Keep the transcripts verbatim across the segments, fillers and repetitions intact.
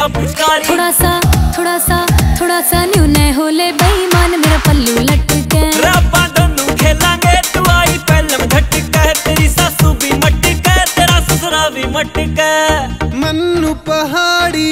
दिया पिचकारी। थोड़ा सा थोड़ा सा थोड़ा सा न्यू न होले बेईमान मेरा पल्लू लटके। रब्बा दोनों खेलांगे तू आई पहलम झटका। तेरी सासू भी मटका तेरा ससुरा भी मटका। मन्नू पहाड़ी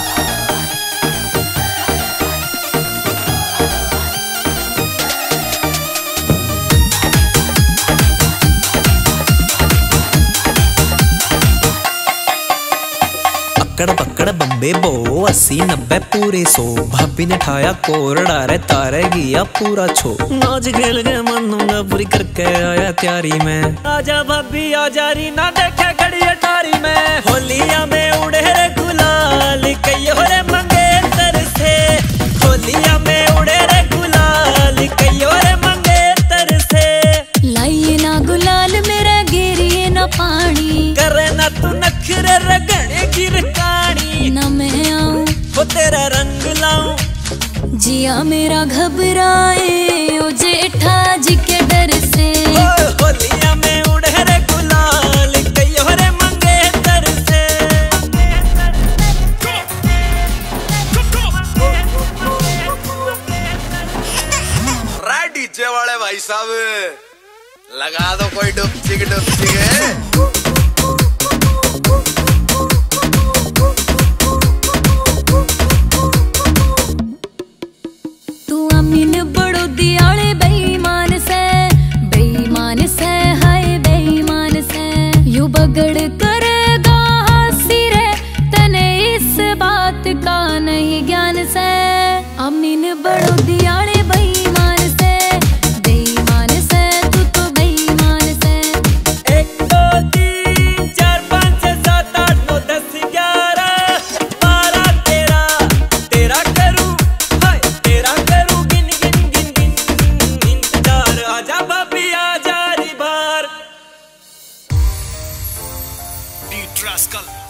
पकड़ पकड़ बम्बे बो अस्सी नब्बे पूरे सौ। भाभी ने ठाया कोरड़ा रे तारे गया पूरा छो। आज खेल गए मनूंगा पूरी करके आया तैयारी में। आजा भाभी आजा री ना देखे खड़ी अटारी में। होलिया में उड़े रे गुलाल कईयो रे मंगेतर से। होलिया में उड़े रे गुलाल कईयो रे मंगेतर से। लाइए ना गुलाल मेरा गिरिए ना पानी। करे ना तू नखरे रगड़े गिर कानी। ना मैं आऊं वो तेरा रंग लाऊं। जिया मेरा घबराए ओ जेठा जी के डर से। होलिया में उड़े रे गुलाल कईयो रे मंगेतर से। डीजे वाले भाई साहब लगा दो कोई डुपची की डुपची के। बड़ो दियाले बेईमान से बेईमान से हाय बेईमान से। यू बगड़ करेगा सिरे तने इस बात का नहीं ज्ञान से। अमीन बड़ो दियाले बेईमान से बेईमान से तू तो बेईमान से। एक दो तीन चार पाँच छह सात आठ नौ दस ग्यारह बारह तेरह तेरा करूँ हाय तेरा करूँ गिन गिन गिन गिन इंतजार। आजा भाभी आजा री बार। डी ट्रास्कल